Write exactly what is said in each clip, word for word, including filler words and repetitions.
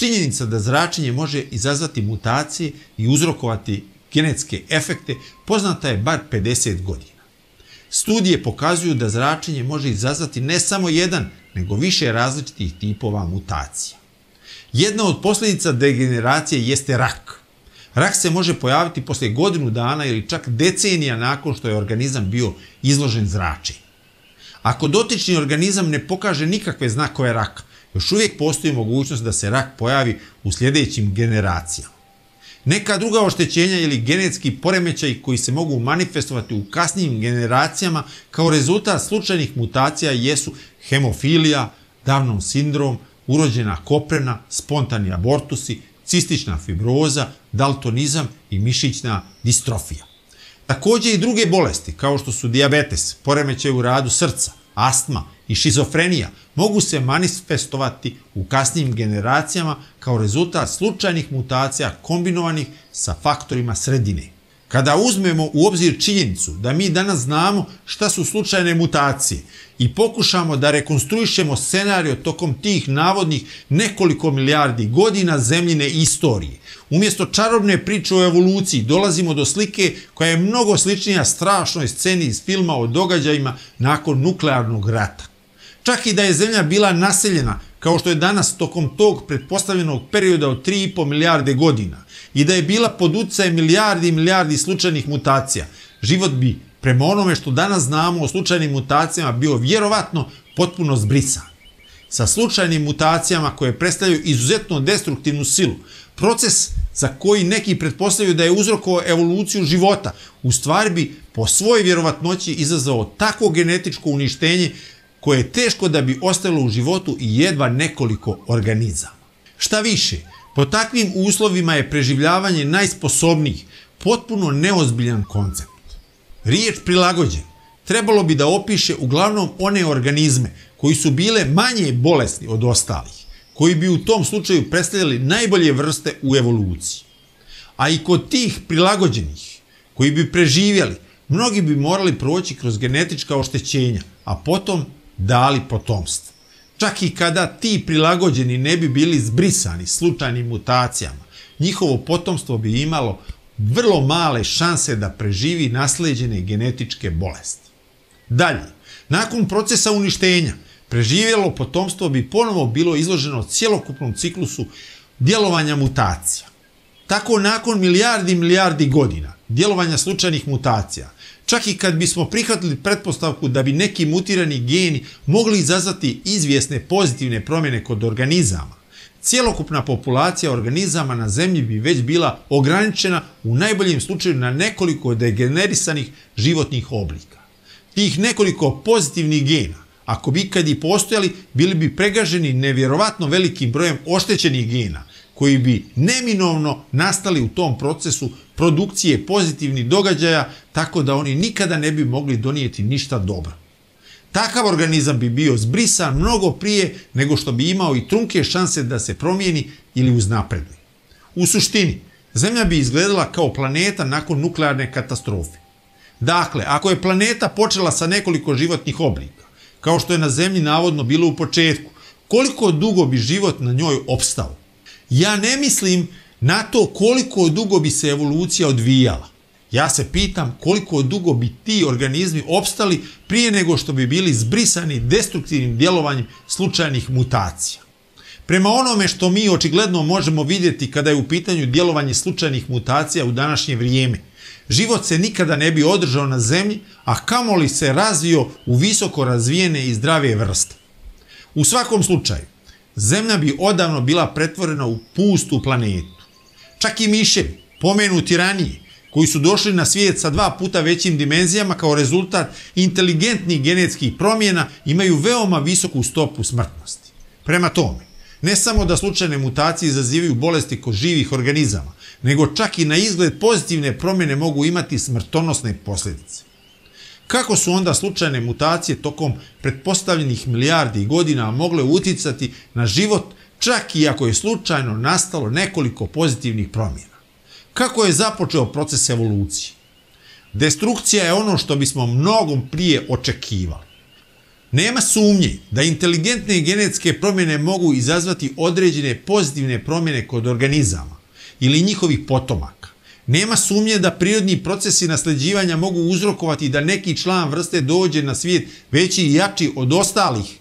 činjenica da zračenje može izazvati mutacije i uzrokovati genetske efekte poznata je bar pedeset godina. Studije pokazuju da zračenje može izazvati ne samo jedan, nego više različitih tipova mutacija. Jedna od posljedica degeneracije jeste rak. Rak se može pojaviti poslije godinu dana ili čak decenija nakon što je organizam bio izložen zračenju. Ako dotični organizam ne pokaže nikakve znakove raka, još uvijek postoji mogućnost da se rak pojavi u sljedećim generacijama. Neka druga oštećenja ili genetski poremećaji koji se mogu manifestovati u kasnijim generacijama kao rezultat slučajnih mutacija jesu hemofilija, Downov sindrom, urođena koprena, spontani abortusi, cistična fibroza, daltonizam i mišićna distrofija. Također i druge bolesti kao što su dijabetes, poremećaj u radu srca, astma i šizofrenija mogu se manifestovati u kasnijim generacijama kao rezultat slučajnih mutacija kombinovanih sa faktorima sredine. Kada uzmemo u obzir činjenicu da mi danas znamo šta su slučajne mutacije i pokušamo da rekonstruišemo scenario tokom tih navodnih nekoliko milijardi godina zemljine istorije, umjesto čarobne priče o evoluciji dolazimo do slike koja je mnogo sličnija strašnoj sceni iz filma o događajima nakon nuklearnog rata. Čak i da je Zemlja bila naseljena, kao što je danas tokom tog pretpostavljenog perioda od tri i po milijarde godina, i da je bila pod utjecajem milijardi i milijardi slučajnih mutacija, život bi, prema onome što danas znamo o slučajnim mutacijama, bio vjerovatno potpuno zbrisan. Sa slučajnim mutacijama koje predstavljaju izuzetno destruktivnu silu, proces za koji neki pretpostavljaju da je uzrokovao evoluciju života, u stvari bi po svojoj vjerovatnoći izazvao takvo genetičko uništenje koje je teško da bi ostalo u životu i jedva nekoliko organizama. Šta više, po takvim uslovima je preživljavanje najsposobnijih potpuno neozbiljan koncept. Riječ prilagođen trebalo bi da opiše uglavnom one organizme koji su bile manje bolesni od ostalih, koji bi u tom slučaju predstavljali najbolje vrste u evoluciji. A i kod tih prilagođenih, koji bi preživjeli, mnogi bi morali proći kroz genetička oštećenja, a potom dali potomstvo. Čak i kada ti prilagođeni ne bi bili zbrisani slučajnim mutacijama, njihovo potomstvo bi imalo vrlo male šanse da preživi naslijeđene genetičke bolesti. Dalje, nakon procesa uništenja, preživjelo potomstvo bi ponovo bilo izloženo cjelokupnom ciklusu djelovanja mutacija. Tako nakon milijardi i milijardi godina djelovanja slučajnih mutacija, čak i kad bismo prihvatili pretpostavku da bi neki mutirani geni mogli izazvati izvjesne pozitivne promjene kod organizama, cjelokupna populacija organizama na Zemlji bi već bila ograničena u najboljem slučaju na nekoliko degenerisanih životnih oblika. Tih nekoliko pozitivnih gena, ako bi ikad i postojali, bili bi pregaženi nevjerovatno velikim brojem oštećenih gena, koji bi neminovno nastali u tom procesu produkcije pozitivnih događaja, tako da oni nikada ne bi mogli donijeti ništa dobro. Takav organizam bi bio zbrisan mnogo prije nego što bi imao i trunke šanse da se promijeni ili uznapreduje. U suštini, Zemlja bi izgledala kao planeta nakon nuklearne katastrofe. Dakle, ako je planeta počela sa nekoliko životnih oblika, kao što je na Zemlji navodno bilo u početku, koliko dugo bi život na njoj opstao? Ja ne mislim na to koliko dugo bi se evolucija odvijala. Ja se pitam koliko dugo bi ti organizmi opstali prije nego što bi bili zbrisani destruktivnim djelovanjem slučajnih mutacija. Prema onome što mi očigledno možemo vidjeti kada je u pitanju djelovanje slučajnih mutacija u današnje vrijeme, život se nikada ne bi održao na Zemlji, a kamoli se razvio u visoko razvijene i zdrave vrste. U svakom slučaju, Zemlja bi odavno bila pretvorena u pustu planetu. Čak i miševi, pomenuti ranije, koji su došli na svijet sa dva puta većim dimenzijama kao rezultat inteligentnih genetskih promjena, imaju veoma visoku stopu smrtnosti. Prema tome, ne samo da slučajne mutacije izazivaju bolesti kod živih organizama, nego čak i na izgled pozitivne promjene mogu imati smrtonosne posljedice. Kako su onda slučajne mutacije tokom pretpostavljenih milijardi godina mogle utjecati na život, čak i ako je slučajno nastalo nekoliko pozitivnih promjena? Kako je započeo proces evolucije? Destrukcija je ono što bismo mnogo prije očekivali. Nema sumnje da inteligentne genetske promjene mogu izazvati određene pozitivne promjene kod organizama ili njihovih potomaka. Nema sumnje da prirodni procesi nasljeđivanja mogu uzrokovati da neki član vrste dođe na svijet veći i jači od ostalih,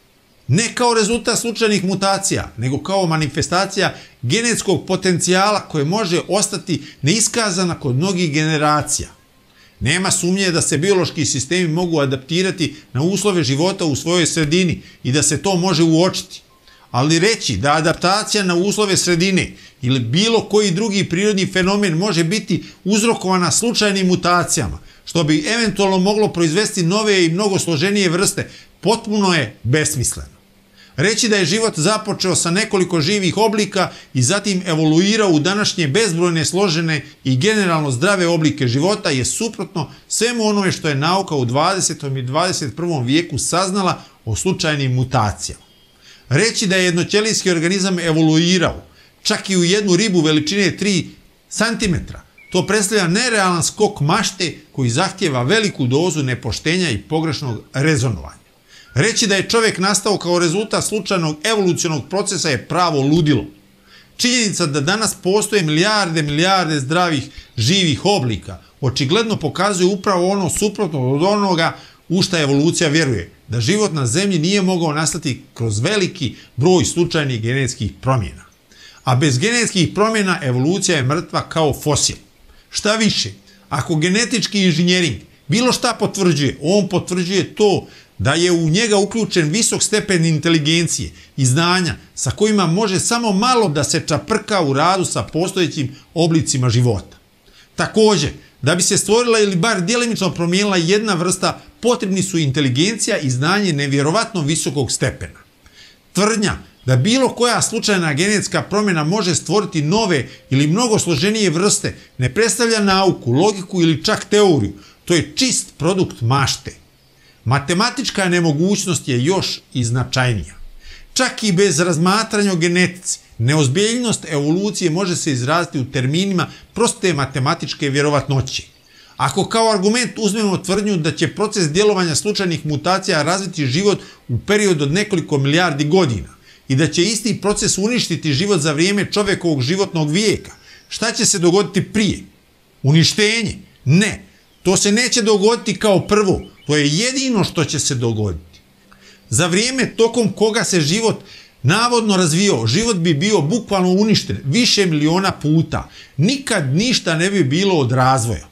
ne kao rezultat slučajnih mutacija, nego kao manifestacija genetskog potencijala koje može ostati neiskazana kod mnogih generacija. Nema sumnje da se biološki sistemi mogu adaptirati na uslove života u svojoj sredini i da se to može uočiti. Ali reći da adaptacija na uslove sredine ili bilo koji drugi prirodni fenomen može biti uzrokovana slučajnim mutacijama, što bi eventualno moglo proizvesti nove i mnogo složenije vrste, potpuno je besmisleno. Reći da je život započeo sa nekoliko živih oblika i zatim evoluirao u današnje bezbrojne složene i generalno zdrave oblike života je suprotno svemu onome što je nauka u dvadesetom i dvadeset prvom vijeku saznala o slučajnim mutacijama. Reći da je jednoćelijski organizam evoluirao, čak i u jednu ribu veličine tri centimetra, to predstavlja nerealan skok mašte koji zahtijeva veliku dozu nepoštenja i pogrešnog rezonovanja. Reći da je čovjek nastao kao rezultat slučajnog evolucionog procesa je pravo ludilo. Činjenica da danas postoje milijarde milijarde zdravih živih oblika očigledno pokazuje upravo ono suprotno od onoga u šta evolucija vjeruje, da život na zemlji nije mogao nastati kroz veliki broj slučajnih genetskih promjena. A bez genetskih promjena evolucija je mrtva kao fosil. Šta više, ako genetički inženjering bilo šta potvrđuje, on potvrđuje to da je u njega uključen visok stepen inteligencije i znanja sa kojima može samo malo da se čaprka u radu sa postojećim oblicima života. Također, da bi se stvorila ili bar djelimično promijenila jedna vrsta, potrebni su inteligencija i znanje nevjerovatno visokog stepena. Tvrdnja da bilo koja slučajna genetska promjena može stvoriti nove ili mnogo složenije vrste ne predstavlja nauku, logiku ili čak teoriju, to je čist produkt mašte. Matematička nemogućnost je još i značajnija. Čak i bez razmatranja o genetici, neozbiljnost evolucije može se izraziti u terminima proste matematičke vjerovatnoće. Ako kao argument uzmemo tvrdnju da će proces djelovanja slučajnih mutacija razviti život u periodu od nekoliko milijardi godina i da će isti proces uništiti život za vrijeme čovjekovog životnog vijeka, šta će se dogoditi prije? Uništenje? Ne. To se neće dogoditi kao prvo. To je jedino što će se dogoditi. Za vrijeme tokom koga se život navodno razvijao, život bi bio bukvalno uništen više miliona puta. Nikad ništa ne bi bilo od razvoja.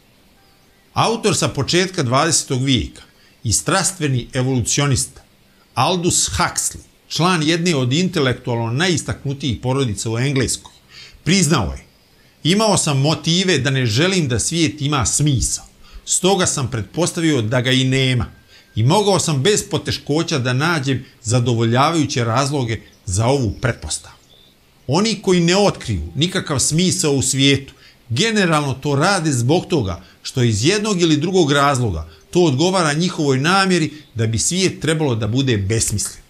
Autor sa početka dvadesetog vijeka i strastveni evolucionista Aldous Huxley, član jedne od intelektualno najistaknutijih porodica u Engleskoj, priznao je: imao sam motive da ne želim da svijet ima smisao. Stoga sam pretpostavio da ga i nema i mogao sam bez poteškoća da nađem zadovoljavajuće razloge za ovu pretpostavku. Oni koji ne otkriju nikakav smisao u svijetu, generalno to rade zbog toga što iz jednog ili drugog razloga to odgovara njihovoj namjeri da bi svijet trebalo da bude besmislen.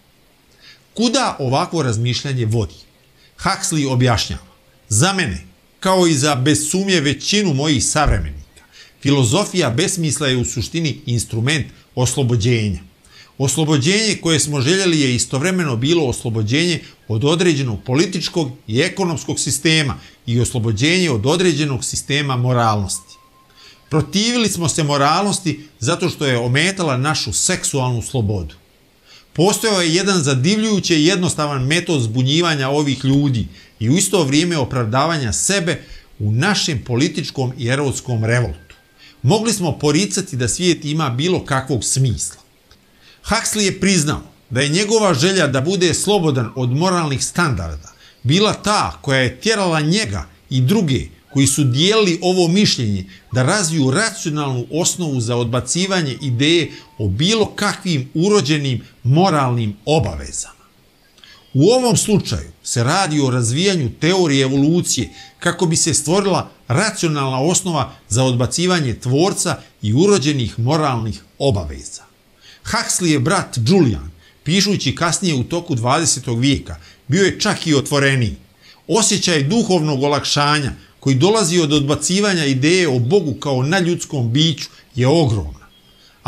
Kuda ovakvo razmišljanje vodi? Huxley objašnjava: za mene, kao i za bez sumnje većinu mojih savremenika, filozofija besmisla je u suštini instrument oslobođenja. Oslobođenje koje smo željeli je istovremeno bilo oslobođenje od određenog političkog i ekonomskog sistema i oslobođenje od određenog sistema moralnosti. Protivili smo se moralnosti zato što je ometala našu seksualnu slobodu. Postojao je jedan zadivljujuće i jednostavan metod zbunjivanja ovih ljudi i u isto vrijeme opravdavanja sebe u našem političkom i erotskom revoltu. Mogli smo poricati da svijet ima bilo kakvog smisla. Huxley je priznao da je njegova želja da bude slobodan od moralnih standarda bila ta koja je tjerala njega i druge koji su dijelili ovo mišljenje da razviju racionalnu osnovu za odbacivanje ideje o bilo kakvim urođenim moralnim obavezama. U ovom slučaju se radi o razvijanju teorije evolucije kako bi se stvorila racionalna osnova za odbacivanje tvorca i urođenih moralnih obaveza. Huxley brat Julian, pišući kasnije u toku dvadesetog vijeka, bio je čak i otvoreniji. Osjećaj duhovnog olakšanja koji dolazi od odbacivanja ideje o Bogu kao nadljudskom biću je ogromna.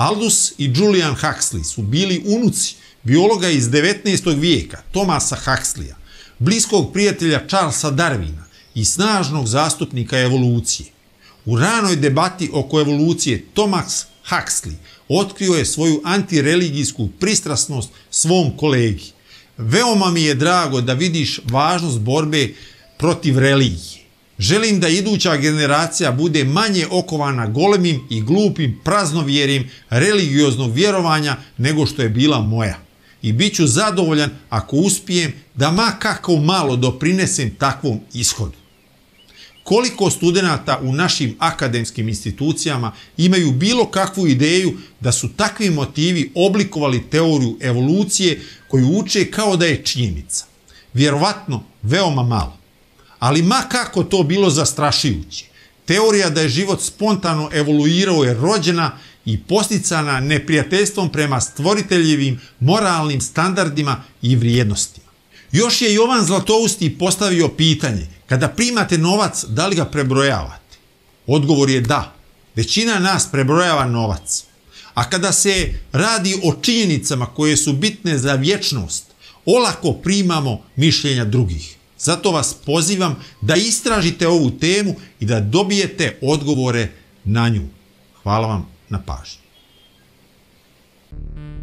Aldous i Julian Huxley su bili unuci biologa iz devetnaestog vijeka, Thomasa Huxleya, bliskog prijatelja Charlesa Darwina i snažnog zastupnika evolucije. U ranoj debati oko evolucije Thomas Huxley otkrio je svoju antireligijsku pristrasnost svom kolegi. Veoma mi je drago da vidiš važnost borbe protiv religije. Želim da iduća generacija bude manje okovana golemim i glupim praznovjerjem religioznog vjerovanja nego što je bila moja. I bit ću zadovoljan ako uspijem da ma kako malo doprinesem takvom ishodu. Koliko studenata u našim akademskim institucijama imaju bilo kakvu ideju da su takvi motivi oblikovali teoriju evolucije koju uče kao da je činjenica? Vjerovatno veoma malo. Ali ma kako to bilo zastrašujuće, teorija da je život spontano evoluirao je rođena i posticana neprijateljstvom prema stvoriteljevim moralnim standardima i vrijednostima. Još je Jovan Zlatousti postavio pitanje: kada primate novac, da li ga prebrojavate? Odgovor je da. Većina nas prebrojava novac. A kada se radi o činjenicama koje su bitne za vječnost, olako primamo mišljenja drugih. Zato vas pozivam da istražite ovu temu i da dobijete odgovore na nju. Hvala vam na pažnji.